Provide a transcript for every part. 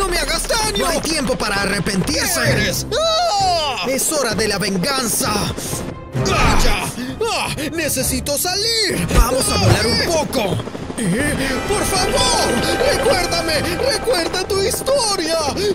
¡No me hagas daño! ¡No hay tiempo para arrepentirse! ¿Qué eres? ¡Ah! ¡Es hora de la venganza! ¡Vaya! ¡Ah! ¡Necesito salir! ¡Vamos a volar un poco! ¡Por favor! ¡Recuérdame! ¡Recuerda tu historia!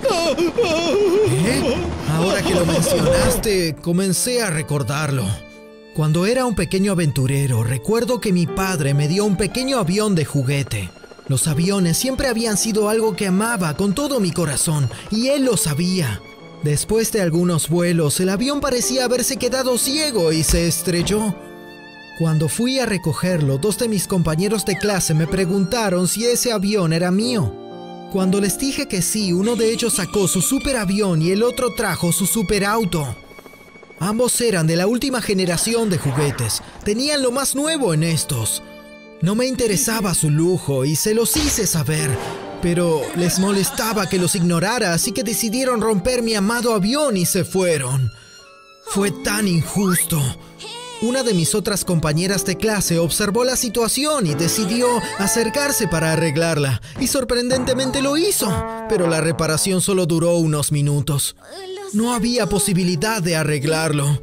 Ahora que lo mencionaste, comencé a recordarlo. Cuando era un pequeño aventurero, recuerdo que mi padre me dio un pequeño avión de juguete. Los aviones siempre habían sido algo que amaba con todo mi corazón, y él lo sabía. Después de algunos vuelos, el avión parecía haberse quedado ciego y se estrelló. Cuando fui a recogerlo, 2 de mis compañeros de clase me preguntaron si ese avión era mío. Cuando les dije que sí, uno de ellos sacó su superavión y el otro trajo su superauto. Ambos eran de la última generación de juguetes, tenían lo más nuevo en estos. No me interesaba su lujo y se los hice saber, pero les molestaba que los ignorara, así que decidieron romper mi amado avión y se fueron. Fue tan injusto. Una de mis otras compañeras de clase observó la situación y decidió acercarse para arreglarla, y sorprendentemente lo hizo, pero la reparación solo duró unos minutos. No había posibilidad de arreglarlo.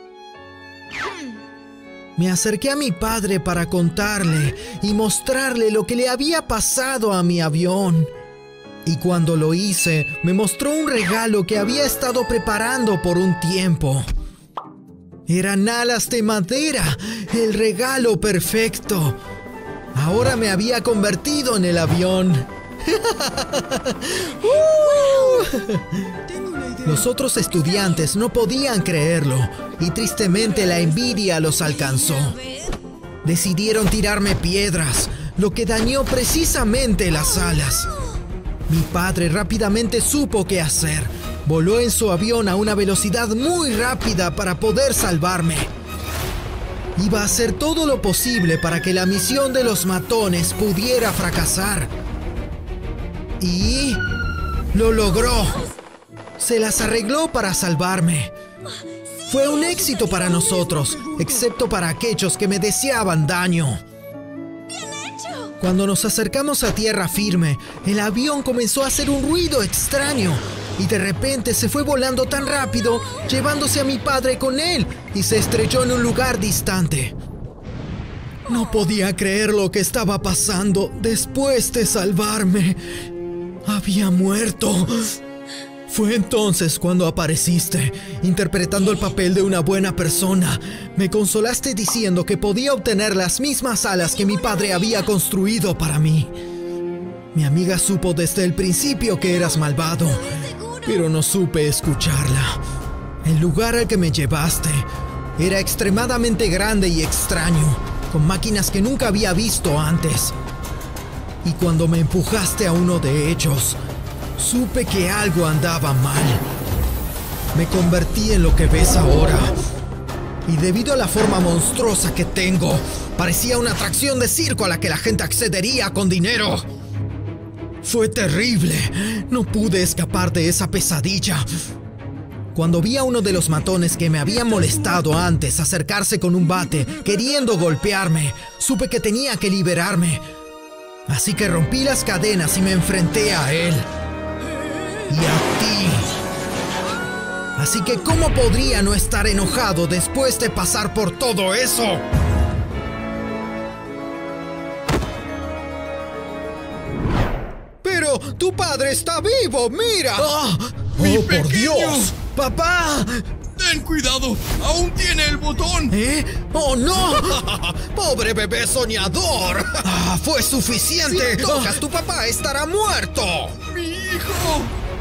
Me acerqué a mi padre para contarle y mostrarle lo que le había pasado a mi avión. Y cuando lo hice, me mostró un regalo que había estado preparando por un tiempo. Eran alas de madera, el regalo perfecto. Ahora me había convertido en el avión. Los otros estudiantes no podían creerlo y tristemente la envidia los alcanzó. Decidieron tirarme piedras, lo que dañó precisamente las alas. Mi padre rápidamente supo qué hacer. Voló en su avión a una velocidad muy rápida para poder salvarme. Iba a hacer todo lo posible para que la misión de los matones pudiera fracasar. Y lo logró. Se las arregló para salvarme. Fue un éxito para nosotros, excepto para aquellos que me deseaban daño. Cuando nos acercamos a tierra firme, el avión comenzó a hacer un ruido extraño. Y de repente se fue volando tan rápido, llevándose a mi padre con él, y se estrelló en un lugar distante. No podía creer lo que estaba pasando después de salvarme. Había muerto. Fue entonces cuando apareciste, interpretando el papel de una buena persona. Me consolaste diciendo que podía obtener las mismas alas que mi padre había construido para mí. Mi amiga supo desde el principio que eras malvado, pero no supe escucharla. El lugar al que me llevaste era extremadamente grande y extraño, con máquinas que nunca había visto antes. Y cuando me empujaste a uno de ellos, supe que algo andaba mal. Me convertí en lo que ves ahora. Y debido a la forma monstruosa que tengo, parecía una atracción de circo a la que la gente accedería con dinero. Fue terrible. No pude escapar de esa pesadilla. Cuando vi a uno de los matones que me habían molestado antes acercarse con un bate, queriendo golpearme, supe que tenía que liberarme. Así que rompí las cadenas y me enfrenté a él. Y a ti. Así que ¿cómo podría no estar enojado después de pasar por todo eso? ¡Pero tu padre está vivo! ¡Mira! ¡Oh, ¡Mi por pequeño! Dios! ¡Papá! ¡Ten cuidado! ¡Aún tiene el botón! ¡Oh, no! ¡Pobre bebé soñador! ¡Fue suficiente! Si lo tocas, tu papá estará muerto. ¡Mi hijo!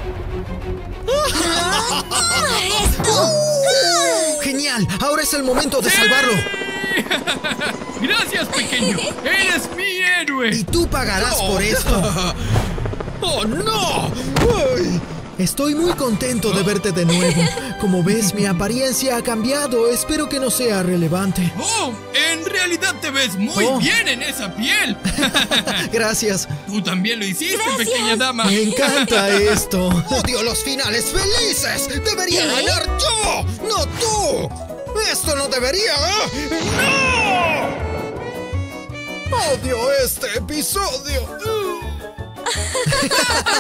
¡Genial! ¡Ahora es el momento de salvarlo! ¡Gracias, pequeño! ¡Eres mi héroe! Y tú pagarás por esto. ¡Oh, no! ¡Ay! Estoy muy contento de verte de nuevo. Como ves, mi apariencia ha cambiado. Espero que no sea relevante. ¡Oh! En realidad te ves muy bien en esa piel. Gracias. Tú también lo hiciste, pequeña dama. Me encanta esto. ¡Odio los finales felices! ¡Debería ganar yo! ¡No tú! ¡Esto no debería! ¡No! ¡Odio este episodio!